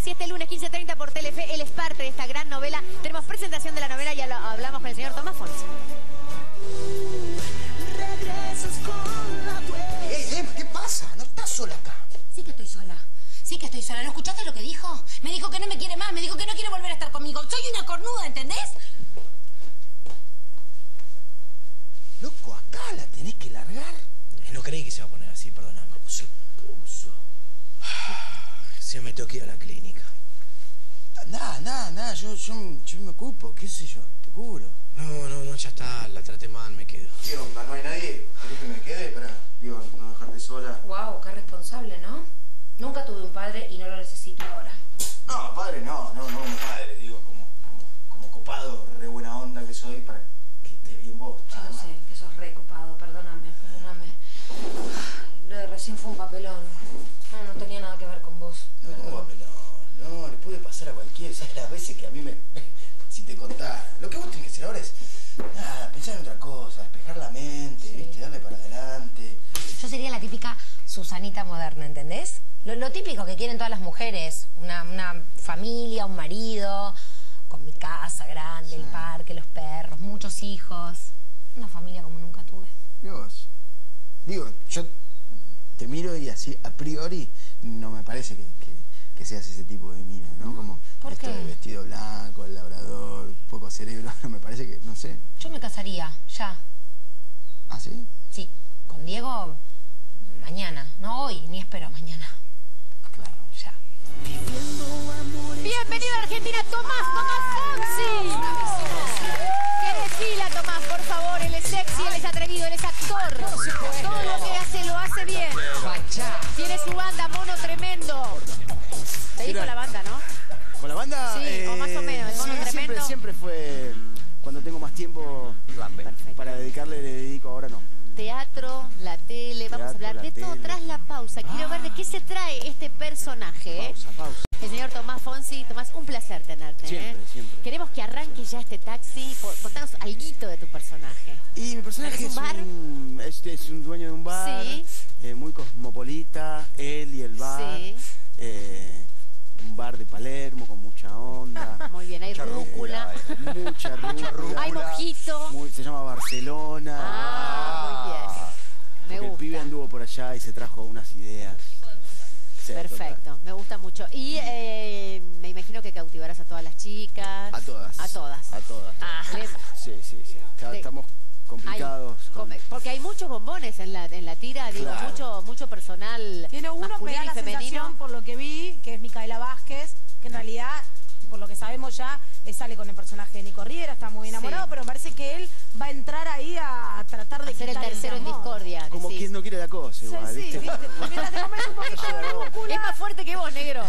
Taxi este lunes 15:30 por Telefe. Él es parte de esta gran novela. Tenemos presentación de la novela y ya lo hablamos con el señor Tomás Fonsi. ¿Qué pasa? ¿No estás sola acá? Sí que estoy sola. Sí que estoy sola. ¿No escuchaste lo que dijo? Me dijo que no me quiere más. Me dijo que no quiere volver a estar conmigo. Soy una cornuda, ¿entendés? Loco, acá la tenés que largar. No creí que se iba a poner así, perdóname. Se puso. Se me tengo que ir a la clínica. Nada, yo me ocupo, qué sé yo, te cubro. No, ya está, la traté mal, me quedo. ¿Qué onda? ¿No hay nadie? ¿Querés que me quede para, no dejarte sola? Wow, qué responsable, ¿no? Nunca tuve un padre y no lo necesito ahora. No, padre, no, padre, digo, como copado, re buena onda que soy para que estés bien vos. Yo no sé, que sos re copado, perdóname. Lo de recién fue un papelón. No tenía nada que ver con vos. No, le puede pasar a cualquiera. ¿Sabes las veces que a mí me... Si te contara. Lo que vos tenés que hacer ahora es... Nada, pensar en otra cosa, despejar la mente, sí. ¿Viste? Darle para adelante. Yo sería la típica Susanita moderna, ¿entendés? Lo típico que quieren todas las mujeres. Una familia, un marido, con mi casa grande, sí. El parque, los perros, muchos hijos. Una familia como nunca tuve. Dios. Digo, yo te miro y así, a priori, no me parece que seas ese tipo de mina, ¿no? Como ¿por esto qué? De vestido blanco, el labrador, poco cerebro, no me parece que, no sé. Yo me casaría, ya. ¿Ah, sí? Sí, con Diego mañana, no hoy, ni espero mañana. Claro. Ya. Bienvenido a Argentina, Tomás Fonsi. Que desfila, Tomás, por favor. Él es sexy, él es atrevido, él es actor. Todo lo que hace, lo hace bien. Tiene su banda, Mono Tremendo. Te dijo la banda, ¿no? ¿Con la banda? Sí, o más o menos. El Mono Tremendo. Siempre fue... Cuando tengo más tiempo para dedicarle, le dedico, ahora no. Teatro, la tele, vamos a hablar de todo tras la pausa. Quiero ver de qué se trae este personaje. Pausa. El señor Tomás Fonsi. Tomás, un placer tenerte. Siempre. Queremos que arranque ya este taxi. Contanos alguito de tu personaje. Y mi personaje ¿Es un bar? Es un dueño de un bar, Sí. Muy cosmopolita, él y el bar. Sí. Un bar de Palermo con mucha onda. Muy bien, hay rúcula. Mucha rúcula. Hay mojito. Se llama Barcelona. Muy bien. Me Porque gusta. el pibe anduvo por allá y se trajo unas ideas. Sí, Perfecto, total. me gusta mucho. Y me imagino que cautivarás a todas las chicas. A todas. A todas. Ah, Sí. Estamos complicados. porque hay muchos bombones en la tira, digo, Claro. mucho personal. Tiene uno que me masculino da y la femenino. sensación, por lo que vi, que es Micaela Vázquez, que en realidad, por lo que sabemos ya, sale con el personaje de Nico Riera, está muy enamorado, Sí. pero me parece que él va a entrar ahí a tratar de Ser el quitar tercero en amor. discordia. Como decís. quien no quiere la cosa, igual, Sí, ¿viste? ¿viste? Mientras te comes un poquito de rúcula. Es más fuerte que vos, negro.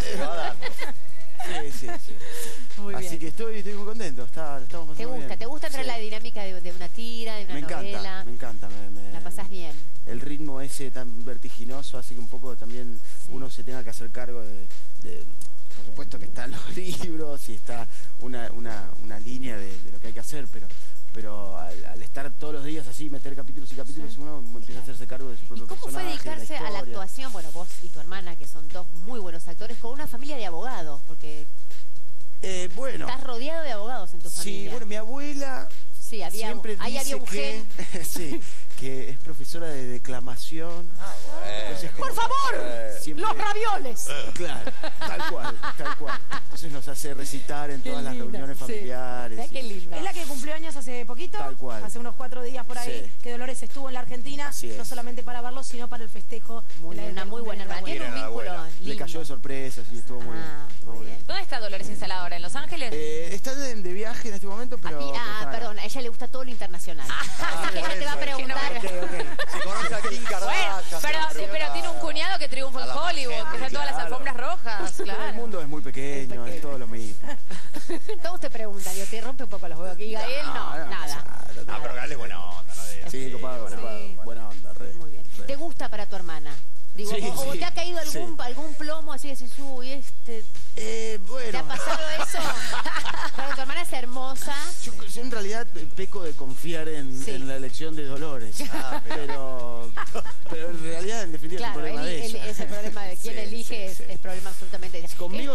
Sí. Muy bien. Así que estoy muy contento. Estamos pasando ¿Te gusta? bien. ¿Te gusta entrar en la dinámica de una tira, de una novela? Me encanta. La pasás bien. El ritmo ese tan vertiginoso hace que un poco también uno se tenga que hacer cargo de por supuesto que están los libros y está una línea de lo que hay que hacer, pero al estar todos los días así, meter capítulos y capítulos, uno empieza a hacerse cargo de su propio ¿Y cómo fue personaje, dedicarse a la actuación? Bueno, vos y tu hermana, que son dos muy buenos actores, con una familia de abogados, porque Bueno, estás rodeado de abogados en tu familia. sí, bueno, mi abuela Sí, siempre ahí había dice un gen. sí, que es profesora de declamación. Entonces, ¡Por favor! siempre- ¡Los ravioles! Claro, tal cual. Entonces nos hace recitar en todas las linda, reuniones sí. familiares. Mirá qué linda. Es la que cumplió años hace poquito, Tal cual. hace unos 4 días por ahí, Sí. que Dolores estuvo en la Argentina, Así es. no solamente para verlo, sino para el festejo. Muy bien, una muy buena hermana. Tiene un vínculo lindo. Le cayó de sorpresa, sí, estuvo muy bien. estuvo muy bien. ¿Dónde está Dolores instalada ahora? ¿En Los Ángeles? Está de viaje en este momento, pero... Aquí, pero está acá. perdón, a ella le gusta todo lo internacional. Así que ella te va a preguntar. Se conoce a Kim Kardashian. Pero tiene un cuñado que triunfó en Hollywood, que está en todas las alfombras rojas, Todo el claro. mundo es muy pequeño, es todo lo mismo. Todos te preguntan, digo, te rompe un poco los huevos. Que diga él, no, nada. No, pero dale buena onda, no de... Sí, copado. Buena onda, re. Muy bien. re. ¿Te gusta para tu hermana? Digo, Sí, o sí, te ha caído algún plomo así de decís, uy, ¿te Bueno, ha pasado eso? Pero tu hermana es hermosa. yo en realidad peco de confiar en la elección de Dolores. Pero en realidad, en definitiva, Claro, es un problema de ella. es el problema de quién Sí, elige, sí. es problema absolutamente de ella. Conmigo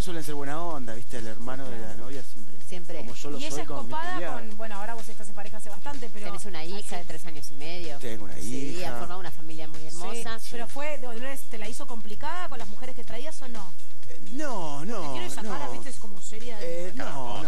suelen ser buena onda, ¿viste? El hermano de la novia siempre. Siempre. Como yo lo Y ella soy es con mi copada cuñado. con, bueno, ahora vos estás en pareja hace bastante, pero... Tenés una hija de 3 años y medio. Tengo una Sí, hija. has formado una familia muy hermosa. Sí, pero ¿te la hizo complicada con las mujeres que traías o no? No. Tiene esa cara, ¿viste? Es como seria. No.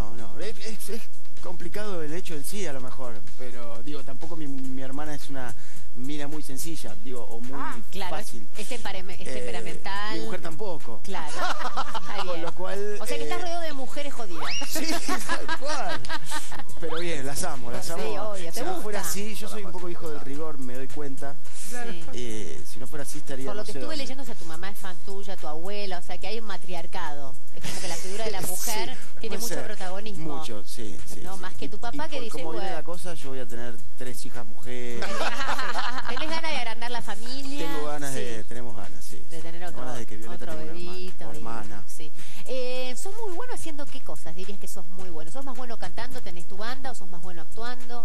Es complicado el hecho en sí, a lo mejor. Pero, digo, tampoco mi hermana es una mina muy sencilla, digo, o muy Claro, fácil. es temperamental. Mi mujer tampoco. Claro. Está Con bien. lo cual... O sea que estás rodeado de mujeres jodidas. Sí, tal cual. Pero bien, las amo. Sí, obvio, Si ¿te no gusta? fuera así, yo soy un poco hijo del rigor, me doy cuenta. Sí. Si no fuera así estaría... Por lo no que sé estuve dónde. leyendo, o sea, tu mamá es fan tuya, tu abuela, o sea, que hay un matriarcado. Es como que la figura de la mujer Sí, tiene puede mucho ser. protagonismo. Mucho, sí. No, más que tu papá que dice, como viene bueno. la cosa, yo voy a tener 3 hijas mujeres. ¿Tenés ganas de agrandar la familia? Tengo ganas tenemos ganas, sí. De tener otro, ganas de que Violeta otro tenga una bebito. hermana. Sí. ¿Sos muy bueno haciendo qué cosas? Dirías que sos muy bueno. ¿Sos más bueno cantando, tenés tu banda, o sos más bueno actuando?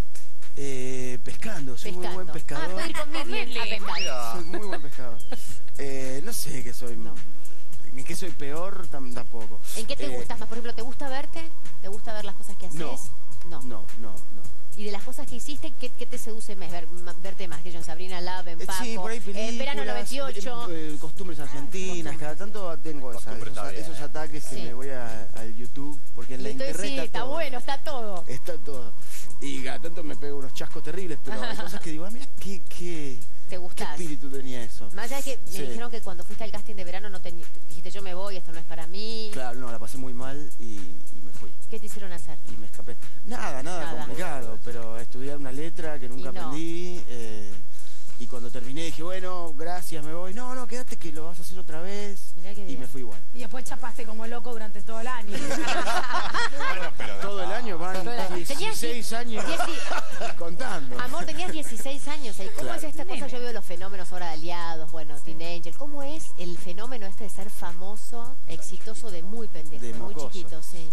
Pescando, soy muy buen pescador. puedo ir con Mirly a pescar. Soy muy buen pescador. No sé qué soy. No. ¿En qué soy peor? Tampoco. ¿En qué te gustas más? Por ejemplo, ¿te gusta verte? ¿Te gusta ver las cosas que haces? No. Y de las cosas que hiciste, ¿qué te seduce más? Verte más que yo en Sabrina Love, en Paco, Sí, por ahí películas, en Verano 98. Costumbres argentinas, cada tanto tengo esos ataques que me voy al YouTube, porque en la Entonces, internet sí, está todo. bueno, está todo. Está todo. Y cada tanto me pego unos chascos terribles, pero hay cosas que digo, mira, ¿qué ¿Te gustás? espíritu tenía eso? Más allá de que me dijeron que cuando fuiste al casting de verano dijiste yo me voy, esto no es para mí. Claro, no, la pasé muy mal y me fui. ¿Qué te hicieron hacer? Y me escapé. Nada complicado, pero estudiar una letra que nunca aprendí. Y cuando terminé dije, bueno, gracias, me voy. No, quédate que lo vas a hacer otra vez. Mirá qué Y bien. me fui igual. Y después chapaste como loco durante todo el año. Bueno, pero Todo el año van 16 años contando. Amor, tenías 16 años. ¿Y cómo es esta cosa? Yo veo los fenómenos ahora de Aliados, bueno, Teen Angel. ¿Cómo es el fenómeno este de ser famoso, exitoso de muy pendejo, De muy mocoso. chiquito? Sí.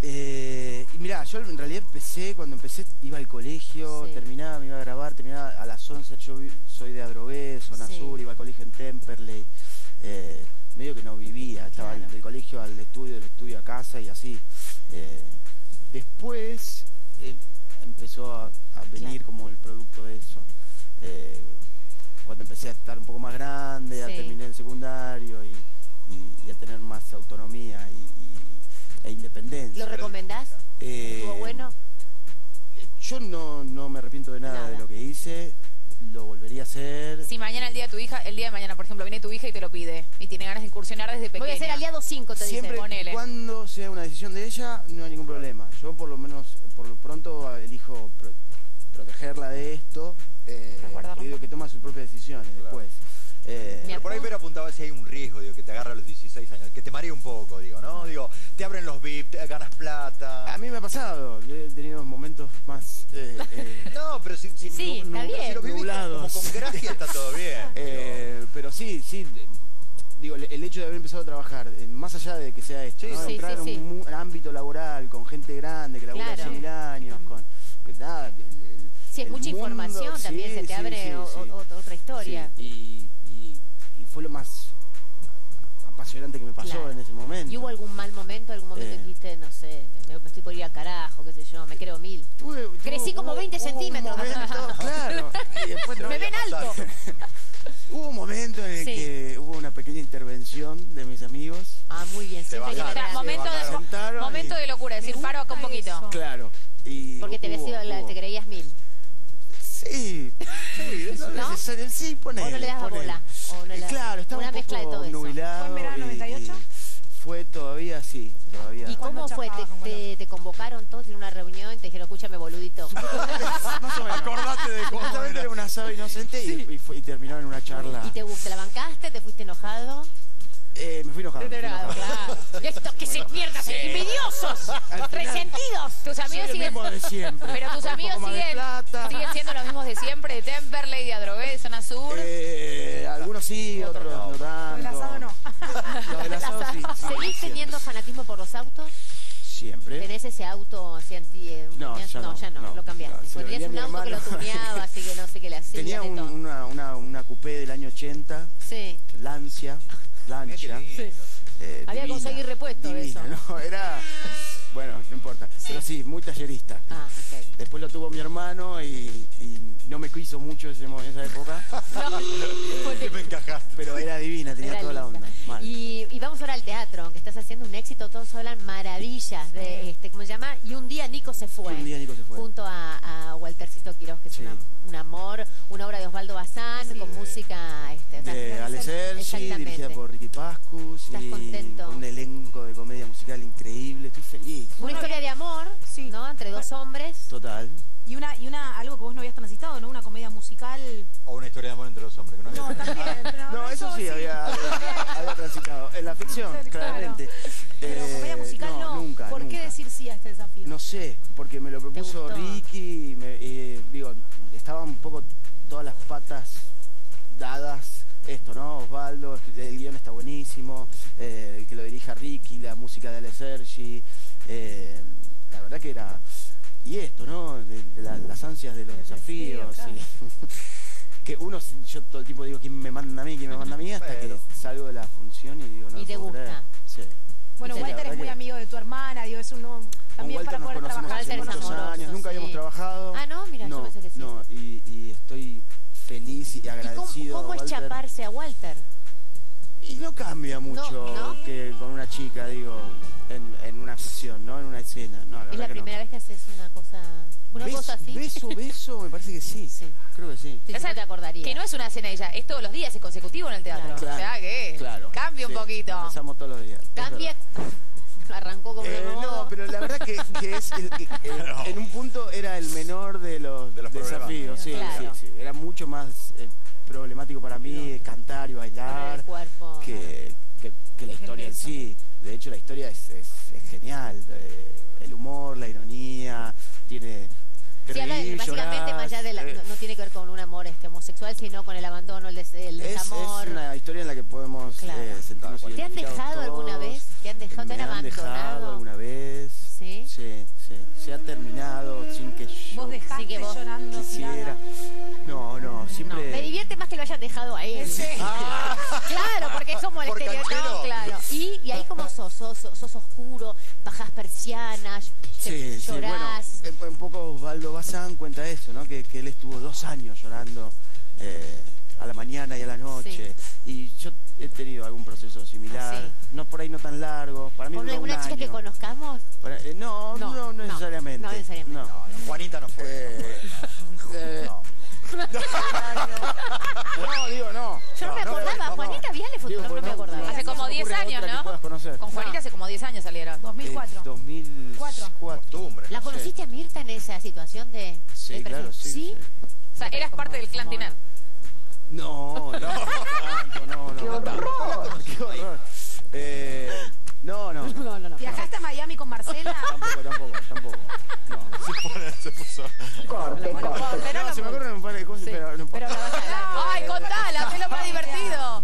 Y mirá, yo en realidad cuando empecé iba al colegio, Sí. terminaba, me iba a grabar, terminaba a las 11, yo soy de Adrogué, zona Sí. sur, iba al colegio en Temperley, medio que no vivía, estaba Claro. del colegio al estudio, del estudio a casa y así. Después empezó a venir como el producto de eso. Cuando empecé a estar un poco más grande, ya Sí. terminé el secundario y a tener más autonomía e independencia. ¿Lo recomendás? ¿Estuvo bueno? Yo no me arrepiento de nada de lo que hice, lo volvería a hacer. Si mañana el día de mañana, por ejemplo, viene tu hija y te lo pide y tiene ganas de incursionar desde pequeña. Voy a ser aliado 5, te Siempre dice. ponele. cuando sea una decisión de ella, no hay ningún problema. Yo por lo menos, por lo pronto, elijo protegerla de esto y digo que toma sus propias decisiones después. Pero por ahí Vera apuntaba si hay un riesgo, digo, que te agarra a los 16 años, que te marea un poco, digo, ¿no? Digo, te abren los VIP, ganas plata. A mí me ha pasado, yo he tenido momentos más... No, pero si Sí, está bien. si lo vivís como Nublados. con gracia está todo bien. pero sí, digo, el hecho de haber empezado a trabajar, más allá de que sea esto, ¿no? sí, entrar sí, en un ámbito laboral con gente grande que labura Claro. hace 1000 años, que nada, Sí, es el mucha mundo, información también, sí, se te sí, abre sí, sí. otra historia. Sí, y fue lo más apasionante que me pasó Claro. en ese momento. ¿Y hubo algún mal momento, algún momento que dijiste, no sé, me estoy por ir al carajo, qué sé yo, me creo 1000? Crecí como 20 centímetros. Un momento, claro. Y después Me ven alto. Hubo un momento en el Sí. que hubo una pequeña intervención de mis amigos. Ah, muy bien, siempre hay que bajaron. ver O sea, grande. Sentaron momento y- de locura, decir paro acá un poquito. eso. Claro. Y Porque te hubo. te creías 1000. Sí, no ¿No? necesario, sí, ponele. ¿O no le das ponele. bola? ¿O no le das- Claro, estaba una un mezcla de poco todo eso. nubilado. ¿Fue en verano 98? Fue todavía, sí, todavía. ¿Y cómo fue? chapabas como ¿Te convocaron todos en una reunión y te dijeron, escúchame, boludito? Más o menos. Acordate de cómo Justamente era un asado inocente y terminó en una charla. ¿Y te la bancaste? ¿Te fuiste enojado? Me fui enojado. Claro. Estos que se pierdan, envidiosos, Al final- resentidos. Tus Soy amigos el siguen... mismo de siempre. Pero tus Con un amigos poco más de plata. siguen siendo los mismos de siempre, de Temperley, de Adrogué, de Zona Sur. Algunos sí, otros no tanto. El asado no. Los del asado sí. ¿Seguís teniendo fanatismo por los autos? Siempre. ¿Tenés ese auto así No, ya no, lo cambiaste. no, se lo Porque tenías vendí un a mi auto que lo hermano. tuneaba, así que no sé qué le hacías. Tenía de todo. una coupé del año 80, Sí. Lancia. Mirá qué lindo. Había que divina, conseguir repuesto de divina, eso. ¿no? Era... Bueno, no importa. Pero sí, muy tallerista. Ah, ok. Después lo tuvo mi hermano y no me quiso mucho esa época. Que me encajaste. Pero era divina, tenía Era toda la linda. onda. Mal. Y vamos ahora al teatro, que estás haciendo un éxito, todos hablan maravillas de ¿cómo se llama? Y un día Nico se fue. Un día Nico se fue. Junto a Waltercito Quiroz, que es Sí. un amor, una obra de Osvaldo Bazán, con música De Ale Sergi, Exactamente. dirigida por Ricky Pascus. ¿Estás y contento? un elenco de comedia musical increíble. Estoy feliz. Una historia de amor, Sí. ¿no? Entre dos hombres. Total. Y algo que vos no habías transitado, ¿no? Una comedia musical. O una historia de amor entre dos hombres. Que no había- No, también. Pero No, eso sí había transitado. En la ficción, Claro. claramente. Pero comedia musical no. Nunca, ¿Por qué nunca. decir sí a este desafío? No sé, porque me lo propuso gustó? Ricky y digo, estaban un poco todas las patas dadas. Esto, ¿no? Osvaldo, el guión está buenísimo, que lo dirija Ricky, la música de Ale Sergi. La verdad que era... Y esto, ¿no? De las ansias de los desafíos. claro. Y que yo todo el tiempo digo, ¿quién me manda a mí? ¿Quién me manda a mí? Hasta Pero- que salgo de la función y digo, no Y te puedo gusta. creer. Sí. Bueno, Sí, la Walter es verdad muy que- amigo de tu hermana, digo, es uno Con también Walter para nos poder conocemos trabajar hace Walter es muchos amoroso, años, nunca sí. habíamos trabajado. Ah, no, mira, yo pensé que sí. No, y estoy feliz y ¿Y agradecido cómo a es Walter. chaparse a Walter? Y no cambia mucho ¿no? que con una chica, digo, en una sesión, ¿no? En una escena. No, ¿Es la verdad que primera vez que haces una cosa así? Beso, me parece que sí. Sí. Creo que sí. Sí, O si sea, no te acordarías. Que no es una cena ella, es todos los días, es consecutivo en el teatro. Claro. O sea que Claro. cambia un Sí, poquito. Empezamos todos los días. es Cambia. Arrancó como verdad. No, pero la verdad que es en un punto era el menor de los problemas. desafíos. Sí, Claro. sí. Era mucho más problemático para mí cantar y bailar el cuerpo. que la historia en sí. De hecho, la historia es genial. El humor, la ironía, tiene... Sí, habla básicamente más allá de no tiene que ver con un amor homosexual, sino con el abandono, el es desamor. una historia en la que podemos Claro. sentirnos ¿Te han identificados dejado alguna todos. vez? ¿Te han dejado? ¿Te han Me han dejado abandonado? alguna vez. ¿Sí? Sí. Se ha terminado sin que yo Vos dejaste Sí, que vos llorando. quisiera. tirada. No, siempre... Me divierte más que lo hayan dejado a él. Claro, porque es como el Por estereotipo. canchero. Claro. Y ahí como sos oscuro, bajás persianas, Sí, llorás. bueno, un poco Osvaldo Bazán cuenta eso, ¿no? Que él estuvo 2 años llorando a la mañana y a la noche. Y yo he tenido algún proceso similar. Sí. No por ahí no tan largo. Para mí ¿Con duró un alguna chica que año. conozcamos? No necesariamente. No necesariamente. No. Juanita no fue. No, digo no. Yo no me acordaba. Juanita Viale fue tu Digo, nombre, no me acordaba. Hace como 10 años, Que ¿no? puedas conocer. Con Juanita hace como 10 años salieron. 2004. 2004. Costumbre. ¿La conociste a Mirta en esa situación de...? Sí, de claro, sí. ¿Sí? O sea, eras parte del clan Tinel. No. ¡Qué horror! ¡Qué horror! No. ¿Viajaste a Miami con Marcela? Tampoco. No. Se puso. No, se me ocurren un par de cosas, pero no Pero la vas a Ay, contala, que es lo más divertido.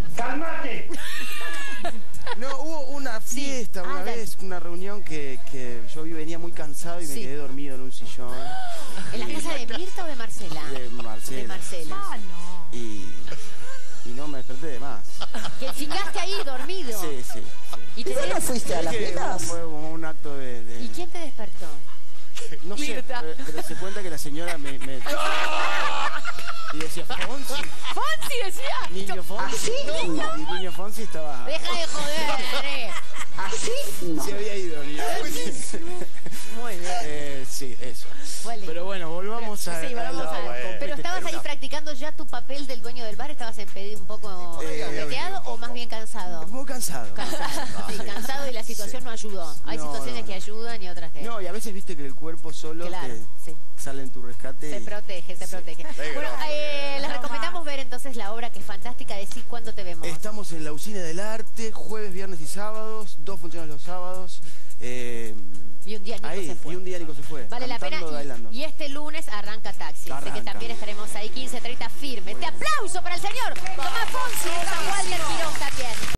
No, hubo una fiesta una vez, una reunión que yo venía muy cansado y me Sí. quedé dormido en un sillón ¿En la casa de Mirta o de Marcela? de Marcela. De Marcela. Ah, no. Y no me desperté de más. Que fijaste ahí dormido. Sí. ¿Y, te ¿Fuiste a las fiestas? Fue como un acto de... ¿Y quién te despertó? No sé, Mirta. pero se cuenta que la señora me... Y decía, Fonsi, Fonsi decía. niño Fonsi. Y niño Fonsi estaba... Deja de joder, Se había ido, niño. Muy bien. Sí, eso. Fue lindo. Pero bueno, volvamos a... Sí, vamos a ver. Pero estabas ahí practicando ya tu papel del dueño del bar, ¿estabas un poco peteado o más bien cansado? Muy cansado. Sí, cansado y la situación no ayudó. Hay No, situaciones no. que ayudan y otras que... No, y a veces viste que el cuerpo solo Claro, sí. sale en tu rescate. Se protege. Bueno, les recomendamos ver entonces la obra que es fantástica. Decí cuándo te vemos. Estamos en la Usina del Arte, jueves, viernes y sábados, 2 funciones los sábados. Y un día Nico Ahí, se fue. y un día Nico se fue. Vale la pena. cantando, bailando. Y este lunes arranca Taxi. Así que Arranca. también estaremos ahí 15:30 firme. Este aplauso para el señor Tomás Fonsi, a Walter Quirón también.